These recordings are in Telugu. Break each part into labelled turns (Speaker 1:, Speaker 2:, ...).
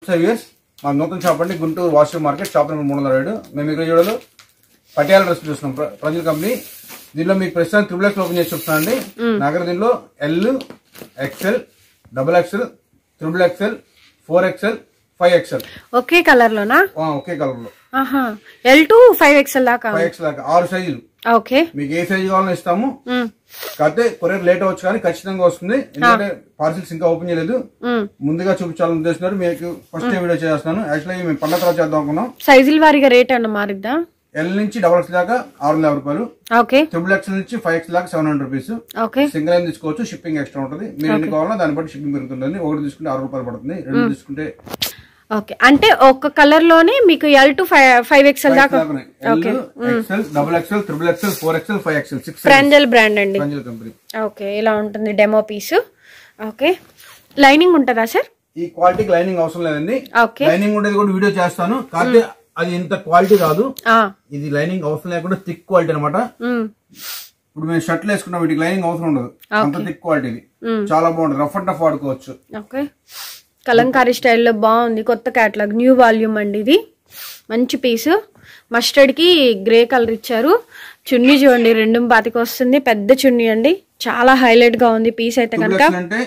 Speaker 1: మా నూతన షాప్ అండి Guntur washing market shop number 307. మేము ఇక్కడ చూడాలి పటియాల డ్రెస్ చూస్తున్నాం ప్రజల కంపెనీ. దీనిలో మీకు ప్రస్తుతానికి XXX ఓపెన్ చేసి చూస్తున్నాం అండి. నగర దీనిలో L, XL, XXL, XXL, 4XL, 5XL
Speaker 2: ఒకే కలర్ లోనా?
Speaker 1: ఒకే కలర్ లో.
Speaker 2: L to 5XL దాకా
Speaker 1: 5XL దాకా 6 సైజులు.
Speaker 2: ఓకే,
Speaker 1: మీకు ఏ సైజు కావాలని ఇస్తాము. కాకపోతే కొరియర్ లేట్ అవచ్చు కానీ ఖచ్చితంగా వస్తుంది. ఎందుకంటే పార్సిల్స్ ఇంకా ఓపెన్ చేయలేదు. ముందుగా చూపించాలని ఉద్దేశిస్తున్నారు. మీకు ఫస్ట్ వీడియో చేస్తున్నాను. యాక్చువల్లీ మేము పండుగ తర్వాత చేద్దాం అనుకున్నాం.
Speaker 2: సైజుల వారీగా రేట్ అన్న మారిద్దా?
Speaker 1: L నుంచి XXL దాకా 600 రూపాయలు.
Speaker 2: ఓకే,
Speaker 1: XXL నుంచి 5XL దాకా 700 రూపీస్.
Speaker 2: ఓకే,
Speaker 1: సింగిల్ లైన్ తీసుకోవచ్చు. షిప్పింగ్ ఎక్స్ట్రా ఉంటుంది. మీరు ఎన్ని కావాలన్నా దాన్ని బట్టి షిప్పింగ్ పెరుగుతుంది. ఒకటి తీసుకుంటే 6 రూపాయలు పడుతుంది. రెండు తీసుకుంటే
Speaker 2: ఓకే. అంటే ఒక కలర్ లోనే మీకు L to 5XL దాకా.
Speaker 1: Okay, XL, XXL, XXL, 4XL, 5XL 6
Speaker 2: Pranjal brand అండి.
Speaker 1: ప్రెంజల్ కంపెనీ.
Speaker 2: ఓకే, ఇలా ఉంటుంది డెమో పీస్. ఓకే, లైనింగ్ ఉంటుందా సార్?
Speaker 1: ఈ క్వాలిటీకి లైనింగ్ అవసరం లేదండి.
Speaker 2: ఓకే,
Speaker 1: లైనింగ్ ఉండేది కూడా వీడియో చేస్తాను. కాకపోతే అది ఇంత క్వాలిటీ కాదు. ఇది లైనింగ్ అవసరం లేకుండా థిక్ క్వాలిటీ అనమాట. ఇప్పుడు మేము షర్ట్లు వేసుకున్నాం, వీటికి లైనింగ్ అవసరం ఉండదు. అంత థిక్ క్వాలిటీ. చాలా బాగుంటుంది. రఫ్ అండ్ టఫ్ వాడుకోవచ్చు.
Speaker 2: ఓకే, కలంకారీ స్టైల్లో బాగుంది. కొత్త క్యాటలాగ్, న్యూ వాల్యూమ్ అండి ఇది. మంచి పీస్. మస్టర్డ్ కి గ్రే కలర్ ఇచ్చారు. చున్నీ చూడండి 2.25 వస్తుంది. పెద్ద చున్నీ అండి. చాలా హైలైట్ గా ఉంది పీస్ అయితే కనుక.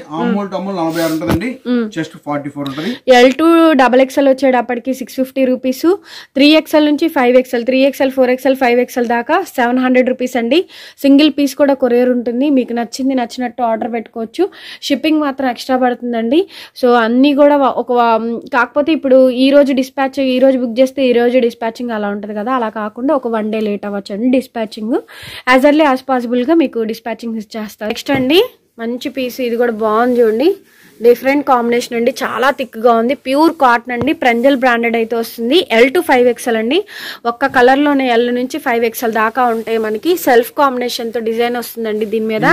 Speaker 2: L to XXL వచ్చేటప్పటికి 650 రూపీస్. 3XL నుంచి 5XL, 3XL, 4XL, 5XL దాకా 700 రూపీస్ అండి. సింగిల్ పీస్ కూడా కొరియర్ ఉంటుంది. మీకు నచ్చింది నచ్చినట్టు ఆర్డర్ పెట్టుకోవచ్చు. షిప్పింగ్ మాత్రం ఎక్స్ట్రా పడుతుందండి. సో అన్ని కూడా కాకపోతే ఇప్పుడు ఈ రోజు డిస్పాచ్, ఈ రోజు బుక్ చేస్తే ఈ రోజు డిస్పాచింగ్ అలా ఉంటుంది కదా. అలా కాకుండా ఒక 1 డే లేట్ అవ్వచ్చు అండి dispatching. As early as possible గా మీకు డిస్పాచింగ్ చేస్తారు. నెక్స్ట్ అండి మంచి పీస్. ఇది కూడా బాగుంది చూడండి. డిఫరెంట్ కాంబినేషన్ అండి. చాలా థిక్ గా ఉంది. ప్యూర్ కాటన్ అండి. ప్రెంజల్ బ్రాండెడ్ అయితే వస్తుంది. L to 5XL అండి. ఒక్క కలర్ లోనే L నుంచి 5XL దాకా ఉంటాయి. మనకి సెల్ఫ్ కాంబినేషన్ తో డిజైన్ వస్తుందండి దీని మీద.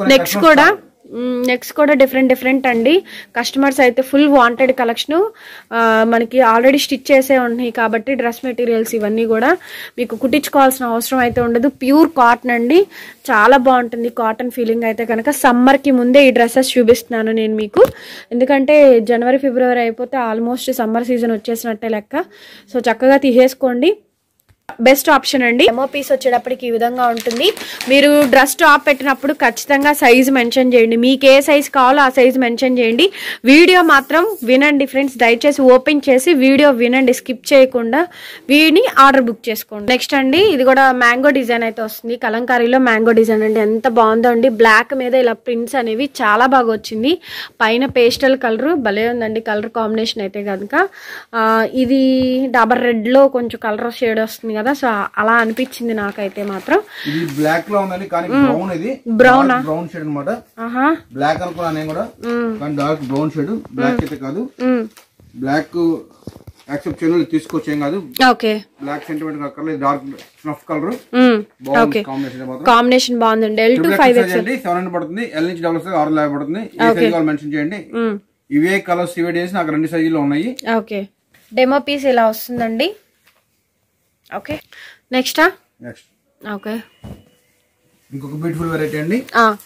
Speaker 2: నెక్స్ట్ కూడా డిఫరెంట్ అండి. కస్టమర్స్ అయితే ఫుల్ వాంటెడ్ కలెక్షన్. మనకి ఆల్రెడీ స్టిచ్ చేసే ఉన్నాయి కాబట్టి డ్రెస్ మెటీరియల్స్ ఇవన్నీ కూడా మీకు కుట్టించుకోవాల్సిన అవసరం అయితే ఉండదు. ప్యూర్ కాటన్ అండి. చాలా బాగుంటుంది కాటన్ ఫీలింగ్ అయితే కనుక. సమ్మర్ కి ముందే ఈ డ్రెస్సెస్ చూపిస్తున్నాను నేను మీకు. ఎందుకంటే జనవరి ఫిబ్రవరి అయిపోతే ఆల్మోస్ట్ సమ్మర్ సీజన్ వచ్చేసినట్టే లెక్క. సో చక్కగా తీసేసుకోండి. బెస్ట్ ఆప్షన్ అండి. డెమో పీస్ వచ్చేటప్పటికి ఈ విధంగా ఉంటుంది. మీరు డ్రెస్ టాప్ పెట్టినప్పుడు ఖచ్చితంగా సైజ్ మెన్షన్ చేయండి. మీకు ఏ సైజ్ కావాలో ఆ సైజ్ మెన్షన్ చేయండి. వీడియో మాత్రం వినండి ఫ్రెండ్స్. దయచేసి ఓపెన్ చేసి వీడియో వినండి, స్కిప్ చేయకుండా వీడిని ఆర్డర్ బుక్ చేసుకోండి. నెక్స్ట్ అండి ఇది కూడా మ్యాంగో డిజైన్ అయితే వస్తుంది. కలంకారీలో మ్యాంగో డిజైన్ అండి. ఎంత బాగుందో అండి. బ్లాక్ మీద ఇలా ప్రింట్స్ అనేవి చాలా బాగా వచ్చింది. పైన పేస్టల్ కలర్ భలే ఉందండి. కలర్ కాంబినేషన్ అయితే కనుక ఇది డాబర్ రెడ్ లో కొంచెం కలర్ షేడ్ వస్తుంది కదా. సో అలా అనిపించింది నాకైతే మాత్రం.
Speaker 1: ఇది బ్లాక్ లో ఉందండి కానీ బ్రౌన్. ఇది
Speaker 2: బ్రౌన్
Speaker 1: షేడ్ అన్నమాట. బ్లాక్ అనుకున్నా నేను కూడా కానీ డార్క్ బ్రౌన్ షేడ్. బ్లాక్ అయితే కాదు. బ్లాక్ యాక్సెప్ట్ చేయలేదు, తీసుకోవచ్చు ఏం కాదు.
Speaker 2: Okay,
Speaker 1: black sentiment colour, dark snuff colour.
Speaker 2: Okay, combination బాగుందండి. L to 5XL
Speaker 1: 700 పడుతుంది. L నుంచి XXL 600 పడుతుంది. ఏ సైజ్ కావాలి మెన్షన్ చేయండి. ఇవే కలర్స్ ఇవే డేస్ నాకు 2 సైజులు ఉన్నాయి.
Speaker 2: ఓకే, డెమో పీస్ ఇలా వస్తుందండి. ఓకే, నెక్స్ట్ ఓకే
Speaker 1: ఇంకొక బ్యూటిఫుల్ వెరైటీ అండి.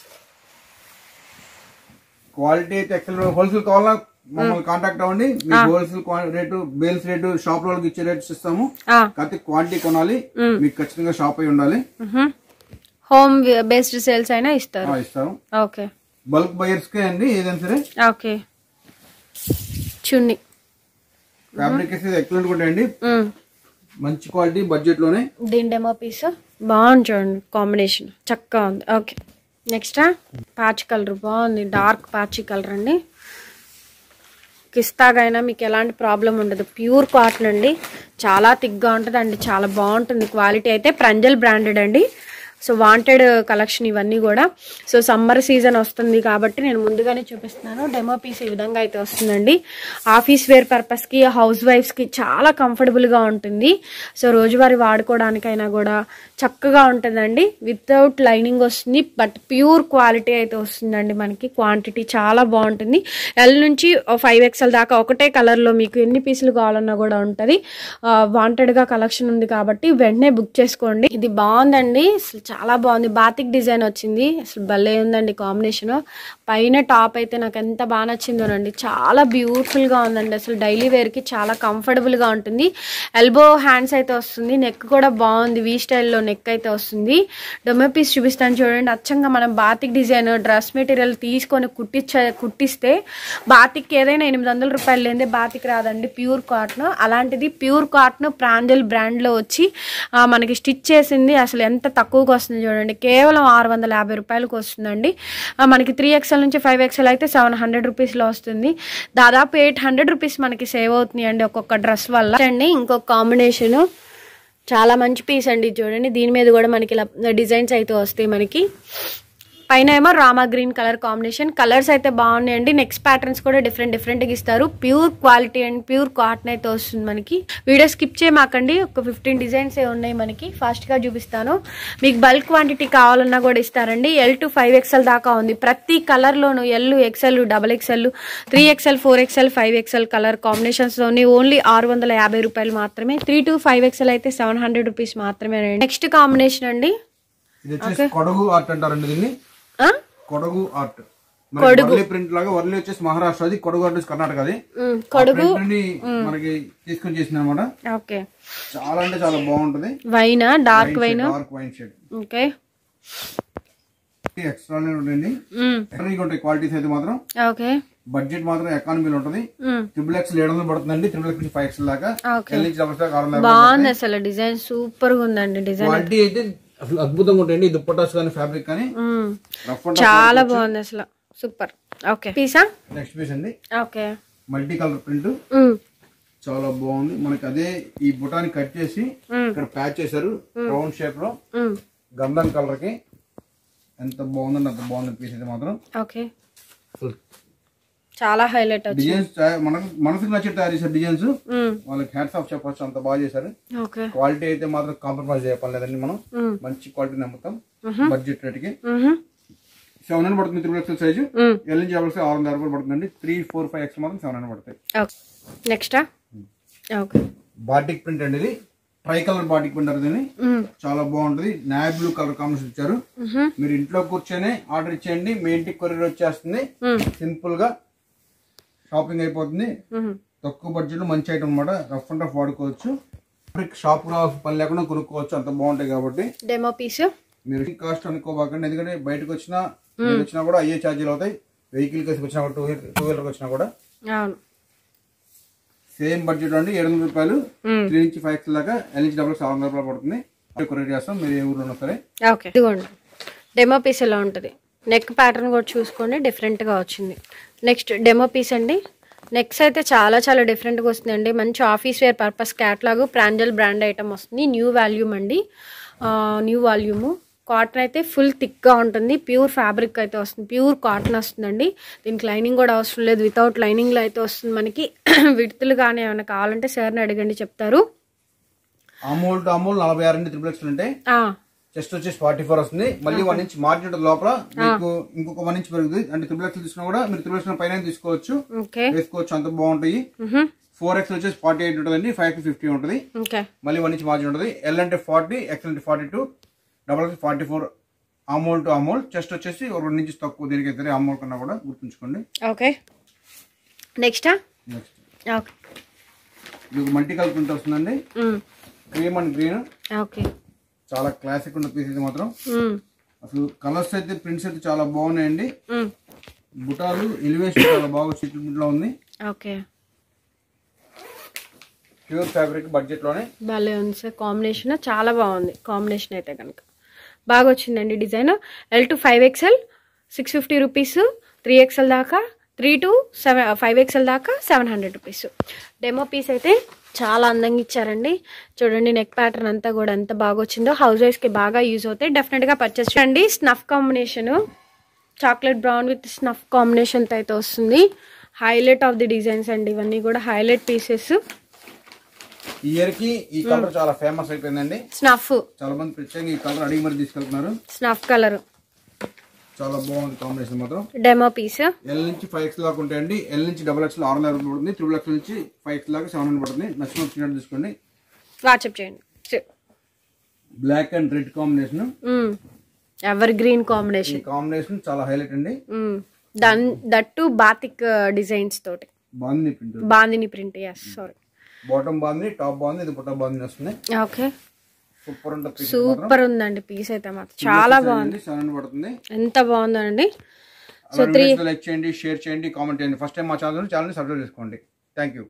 Speaker 1: క్వాలిటీ అయితే ఎక్సలెంట్. హోల్సేల్ కావాలా మమ్మల్ని కాంటాక్ట్ అవ్వండి. మీకు wholesale rate, bales rate shop వాళ్ళకి ఇచ్చే రేట్స్ ఇస్తాము. కాకపోతే క్వాంటిటీ కొనాలి. మీకు ఖచ్చితంగా షాప్ అయి ఉండాలి.
Speaker 2: హోమ్ బేస్డ్ సేల్స్ అయినా ఇస్తాము. ఓకే,
Speaker 1: బల్క్ బయర్స్ కే అండి ఏదైనా సరే.
Speaker 2: ఓకే, చున్నీ
Speaker 1: ఫ్యాబ్రిక్ ఎక్సలెంట్ ఉంటాయండి. మంచి క్వాలిటీ బడ్జెట్ లోనే.
Speaker 2: దీని డెమో పీస్ బాగుంది చూడండి. కాంబినేషన్ చక్కగా ఉంది. ఓకే, నెక్స్ట్ ప్యాచ్ కలర్ బాగుంది. డార్క్ ప్యాచీ కలర్ అండి. కిస్తాగైనా మీకు ఎలాంటి ప్రాబ్లం ఉండదు. ప్యూర్ కాటన్ అండి. చాలా థిక్గా ఉంటుంది అండి. చాలా బాగుంటుంది క్వాలిటీ అయితే. ప్రెంజల్ బ్రాండెడ్ అండి. సో వాంటెడ్ కలెక్షన్ ఇవన్నీ కూడా. సో సమ్మర్ సీజన్ వస్తుంది కాబట్టి నేను ముందుగానే చూపిస్తున్నాను. డెమో పీస్ ఈ విధంగా అయితే వస్తుందండి. ఆఫీస్ వేర్ పర్పస్కి, హౌస్ వైఫ్స్కి చాలా కంఫర్టబుల్గా ఉంటుంది. సో రోజువారీ వాడుకోవడానికైనా కూడా చక్కగా ఉంటుందండి. వితౌట్ లైనింగ్ వస్తుంది, బట్ ప్యూర్ క్వాలిటీ అయితే వస్తుందండి మనకి. క్వాంటిటీ చాలా బాగుంటుంది. ఎల్ నుంచి 5XL దాకా ఒకటే కలర్లో మీకు ఎన్ని పీసులు కావాలన్నా కూడా ఉంటుంది. వాంటెడ్గా కలెక్షన్ ఉంది కాబట్టి వెంటనే బుక్ చేసుకోండి. ఇది బాగుందండి, అసలు చాలా బాగుంది. బాతిక్ డిజైన్ వచ్చింది, అసలు భలే ఉందండి కాంబినేషన్. పైన టాప్ అయితే నాకు ఎంత బాగా నచ్చిందోనండి, చాలా బ్యూటిఫుల్గా ఉందండి. అసలు డైలీ వేర్కి చాలా కంఫర్టబుల్గా ఉంటుంది. ఎల్బో హ్యాండ్స్ అయితే వస్తుంది, నెక్ కూడా బాగుంది, వీ స్టైల్లో నెక్ అయితే వస్తుంది. డొమె పీస్ చూపిస్తాను చూడండి. అచ్చంగా మనం బాతిక్ డిజైన్ డ్రెస్ మెటీరియల్ తీసుకొని కుట్టిస్తే బాతిక్ ఏదైనా 800 రూపాయలు లేదే బాతిక్ రాదండి, ప్యూర్ కాటన్. అలాంటిది ప్యూర్ కాటన్ ప్రాంజల్ బ్రాండ్లో వచ్చి మనకి స్టిచ్ చేసింది. అసలు ఎంత తక్కువగా వస్తుంది చూడండి, కేవలం 650 రూపాయలకు వస్తుందండి. మనకి 3XL నుంచి 5XL అయితే 700 రూపీస్లో వస్తుంది. దాదాపు 800 రూపీస్ మనకి సేవ్ అవుతుంది అండి ఒక్కొక్క డ్రెస్ వల్ల అండి. ఇంకొక కాంబినేషన్ చాలా మంచి పీస్ అండి చూడండి. దీని మీద కూడా మనకి ఇలా డిజైన్స్ అయితే వస్తాయి. మనకి పైన ఏమో Rama green colour combination. Colours అయితే బాగున్నాయండి. నెక్స్ట్ ప్యాటర్న్స్ కూడా డిఫరెంట్గా ఇస్తారు. Pure quality and pure cotton అయితే వస్తుంది మనకి. వీడియో స్కిప్ చేయమాకండి, ఒక 15 డిజైన్స్ ఉన్నాయి మనకి. ఫాస్ట్గా చూపిస్తాను. మీకు బల్క్ క్వాంటిటీ కావాలన్నా కూడా ఇస్తారండి. L to 5XL దాకా ఉంది. ప్రతి కలర్లోను L, XL, XXL, 3XL, 4XL, 5XL colour కాంబినేషన్స్లోని ఓన్లీ 650 రూపాయలు మాత్రమే. 3 to 5XL అయితే 700 రూపీస్ మాత్రమే. నెక్స్ట్ కాంబినేషన్ అండి,
Speaker 1: కొడగు ఆర్ట్ అంటారండి దీన్ని. కొడగు ఆర్ట్ ప్రింట్ లాగా. వర్లీ వచ్చేసి మహారాష్ట్రది, కొడగు ఆర్ట్ కర్ణాటకది. కొడగు మనకి తీసుకొని చేసింది అనమాట. చాలా అంటే చాలా బాగుంటది. Wine, dark wine shade. Okay, ఎక్స్ట్రానే ఉంటుంది. ఉంటాయి క్వాలిటీస్ అయితే మాత్రం. ఓకే, బడ్జెట్ మాత్రం ఎకానమీలో ఉంటది. XXL 700 పడుతుందండి. XXL నుంచి 5XL దాకా. బాగుంది అసలు, డిజైన్ సూపర్ గా ఉందండి. డిజైన్ క్వాలిటీ అయితే అసలు అద్భుతంగా ఉంటాయండి. దుప్పటాస్ కానీ ఫ్యాబ్రిక్ కానీ చాలా బాగుంది అసలు, సూపర్. ఓకే, పీసా నెక్స్ట్ పీస్ అండి. ఓకే, మల్టీ కలర్ ప్రింట్ చాలా బాగుంది మనకి. అదే ఈ బుటాని కట్ చేసి ఇక్కడ ప్యాచ్ చేశారు రౌండ్ షేప్ లో. గంధం కలర్ కి ఎంత బాగుందండి, అంత బాగుంది పీస్ అయితే మాత్రం. ఓకే, చాలా హైలైట్ డిజైన్స్. మనసుకు నచ్చి తయారు చేశారు డిజైన్స్. వాళ్ళకి హ్యాట్స్ ఆఫ్ చెప్పొచ్చు, అంత బాగా చేశారు. క్వాలిటీ అయితే మాత్రం కాంప్రమైజ్ చేయలేదండి. మనం మంచి క్వాలిటీ నమ్ముతాం. బడ్జెట్ రేట్ కి 700 పడుతుంది. 3XL size. L నుంచి 600 రూపాయలు పడుతుందండి. 3, 4, 5X మాత్రం 700 పడతాయి. నెక్స్ట్ బాటిక్ ప్రింట్ అండి. ఇది ట్రై కలర్ బాటిక్ ప్రింట్ దీన్ని. చాలా బాగుంటది. నావీ బ్లూ కలర్ కాంబినేషన్ ఇచ్చారు. మీరు ఇంట్లో కూర్చొని ఆర్డర్ ఇచ్చేయండి, మీ ఇంటికి కొరియర్ వచ్చేస్తుంది. సింపుల్ గా షాపింగ్ అయిపోతుంది. తక్కువ బడ్జెట్ లో మంచి ఐటమ్ అనమాట. రఫ్ అండ్ రఫ్ వాడుకోవచ్చు. షాప్ పని లేకుండా కొనుక్కోవచ్చు, అంత బాగుంటాయి కాబట్టి. డెమో పీస్ మీరు కాస్ట్ అనుకోబాకండి, ఎందుకంటే బయటకు వచ్చినా కూడా అయ్యే ఛార్జీలు అవుతాయి. వెహికల్ కి వచ్చినా కూడా, 2 వీలర్ వచ్చినా కూడా సేమ్ బడ్జెట్ అండి. 700 రూపాయలు. 3 నుంచి 5XL దాకా. L నుంచి 700 రూపాయలు పడుతుంది. కొరియర్ చేస్తాం, మీరు ఏ ఊర్లో ఉన్నా సరే. ఓకే, ఇదిగోండి డెమో పీస్ ఎలా ఉంటది. నెక్ ప్యాటర్న్ కూడా చూసుకోండి, డిఫరెంట్ గా వచ్చింది. నెక్స్ట్ డెమో పీస్ అండి. నెక్స్ట్ అయితే చాలా చాలా డిఫరెంట్గా వస్తుందండి. మంచి office wear purpose catalogue Pranjal brand item వస్తుంది. న్యూ వాల్యూమ్ అండి, న్యూ వాల్యూము. కాటన్ అయితే ఫుల్ థిక్గా ఉంటుంది. ప్యూర్ ఫ్యాబ్రిక్ అయితే వస్తుంది, ప్యూర్ కాటన్ వస్తుందండి. దీనికి లైనింగ్ కూడా అవసరం లేదు, వితౌట్ లైనింగ్లో అయితే వస్తుంది మనకి. విడుతులు కానీ ఏమైనా కావాలంటే సార్ని అడగండి, చెప్తారు. అమూల్ 46 XXL ఉంటాయి. చెస్ట్ వచ్చేసి 44 వస్తుంది. మళ్ళీ 1 ఇంచ్ మార్జిన్ ఉంటుంది లోపల. మీకు ఇంకొక 1 ఇంచ్ పెరుగుతుంది. అంటే 3XL తీసుకున్నా కూడా మీరు 3XL పైన తీసుకోవచ్చు, వేసుకోవచ్చు, అంత బాగుంటాయి. 4XL వచ్చేసి 48 ఉంటుందండి. 5 to 50 ఉంటుంది. మళ్ళీ 1 ఇంచ్ మార్జిన్ ఉంటుంది. L అంటే 40, XL అంటే 42, XXL 44. Armhole to armhole. Chest వచ్చేసి 2 ఇంచెస్ తక్కువ. దీనికి అమూల్ కన్నా కూడా గుర్తుంచుకోండి. Okay, next multi colour print వస్తుందండి. Cream and green. ఓకే, చాలా క్లాసిక్ ఉన్న పీస్ ఇది మాత్రం. అసలు కలర్స్ అయితే, ప్రింట్స్ అయితే చాలా బాగున్నాయండి. బుటాలు ఎలివేషన్ చాలా బాగా లో ఉంది. ఓకే, ప్యూర్ ఫ్యాబ్రిక్ బడ్జెట్ లోనే భలే ఉంది సార్. కాంబినేషన్ చాలా బాగుంది. కాంబినేషన్ అయితే కనుక బాగా వచ్చిందండి. Design L to 5XL 650 rupees. 3XL దాకా, 3 to 5XL దాకా 700 రూపీస్. డెమో పీస్ అయితే చాలా అందంగా ఇచ్చారండి. చూడండి నెక్ ప్యాటర్న్ అంతా కూడా ఎంత బాగా వచ్చిందో. హౌస్ వైఫ్ కి బాగా యూజ్ అవుతాయి. డెఫినెట్ గా పర్చేస్ చేయండి. Snuff combination, chocolate brown with snuff combination అయితే వస్తుంది. హైలైట్ ఆఫ్ ది డిజైన్స్ అండి. ఇవన్నీ కూడా హైలైట్ పీసెస్. ఈ ఇయర్ కి ఈ కలర్ చాలా ఫేమస్ అయిపోయిందండి.
Speaker 2: స్నఫ్
Speaker 1: చాలా మంది ప్రత్యేకంగా ఈ కలర్ అడిగి మరి తీసుకెళ్తున్నారు.
Speaker 2: స్నఫ్ కలర్
Speaker 1: చాలా బాగుంది కాంబినేషన్ మాత్రం.
Speaker 2: డెమో పీస్
Speaker 1: ఎల్ నుంచి 5X దాకా ఉంటాయండి. ఎల్ నుంచి XXL 600 పడుతుంది. 3XL నుంచి 5X దాకా 700 పడుతుంది. నచ్చిన చిన్నట్టు తీసుకోండి.
Speaker 2: వాట్సాప్ చేయండి.
Speaker 1: Black and red combination,
Speaker 2: evergreen combination.
Speaker 1: Combination చాలా హైలైట్ అండి.
Speaker 2: దట్టు బాతిక్ డిజైన్స్ తోటి bandhani print. Sorry,
Speaker 1: bottom bandhani, top bandhani, ఇది బుట్ట బాందిని వస్తుంది.
Speaker 2: ఓకే,
Speaker 1: సూపర్ ఉంటుంది.
Speaker 2: సూపర్ ఉందండి పీస్ అయితే మాత్రం చాలా బాగుంది.
Speaker 1: 700 పడుతుంది.
Speaker 2: ఎంత బాగుందండి.
Speaker 1: సో లైక్ చేయండి, షేర్ చేయండి, కామెంట్ చేయండి. ఫస్ట్ టైం మా ఛానల్ సబ్స్క్రైబ్ చేసుకోండి. Thank you.